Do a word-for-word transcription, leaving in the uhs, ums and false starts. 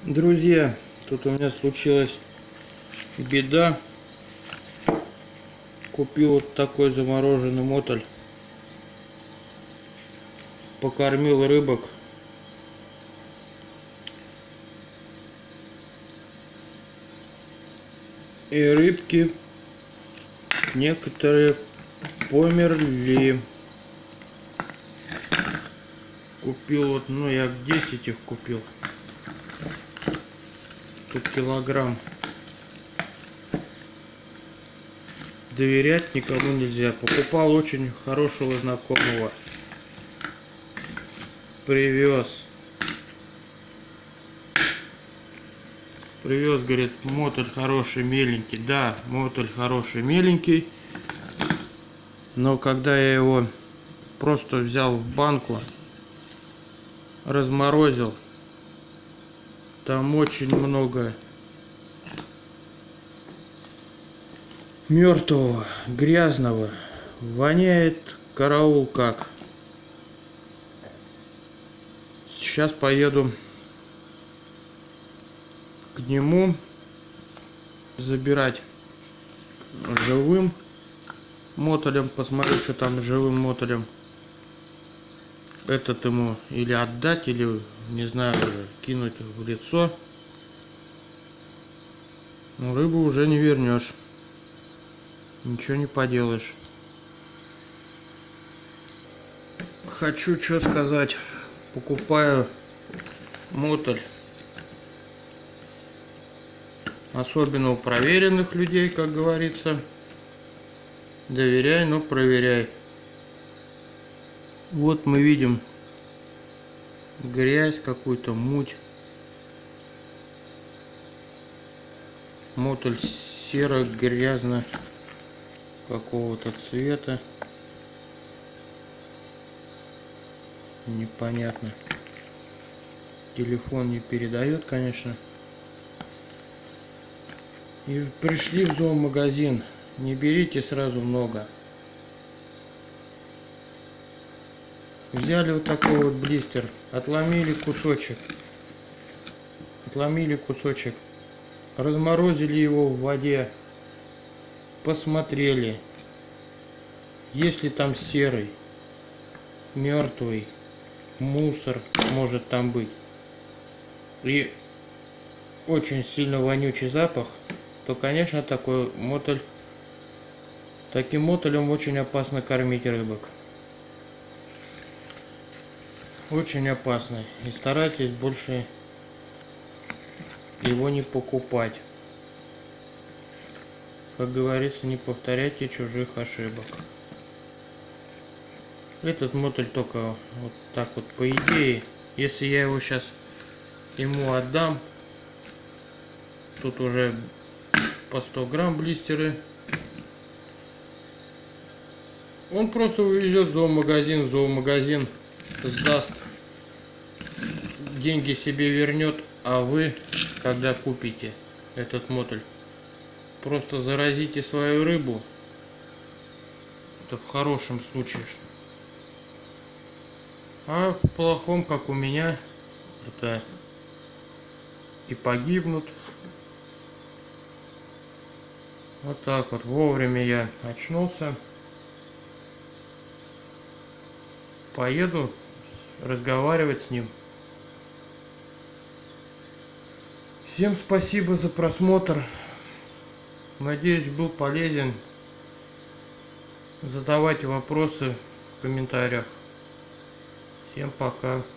Друзья, тут у меня случилась беда. Купил вот такой замороженный мотоль. Покормил рыбок. И рыбки некоторые померли. Купил вот, ну я десять их купил. Тут килограмм. Доверять никому нельзя. Покупал очень хорошего знакомого. Привез. Привез, говорит, мотоль хороший, меленький. Да, мотоль хороший, меленький. Но когда я его просто взял в банку, разморозил, там очень много мертвого, грязного. Воняет караул как. Сейчас поеду к нему забирать живым мотолем. Посмотрю, что там с живым мотолем. Этот ему или отдать, или, не знаю, кинуть в лицо. Но рыбу уже не вернешь. Ничего не поделаешь. Хочу что сказать. Покупаю мотоль. Особенно у проверенных людей, как говорится. Доверяй, но проверяй. Вот мы видим грязь, какую-то муть. Мотоль серо-грязно какого-то цвета. Непонятно. Телефон не передает, конечно. И пришли в зоомагазин. Не берите сразу много. Взяли вот такой вот блистер. Отломили кусочек. Отломили кусочек. Разморозили его в воде. Посмотрели. Если там серый, мертвый, мусор может там быть. И очень сильно вонючий запах, то, конечно, такой мотоль, таким мотолем очень опасно кормить рыбок. Очень опасно. И старайтесь больше его не покупать. Как говорится, не повторяйте чужих ошибок. Этот мотоль только вот так вот, по идее, если я его сейчас ему отдам, тут уже по сто грамм блистеры, он просто увезет в зоомагазин, в зоомагазин сдаст, деньги себе вернет, а вы, когда купите этот мотоль, просто заразите свою рыбу. Это в хорошем случае. А в плохом, как у меня, это и погибнут. Вот так вот. Вовремя я очнулся. Поеду разговаривать с ним. Всем спасибо за просмотр. Надеюсь, был полезен. Задавайте вопросы в комментариях. Всем пока.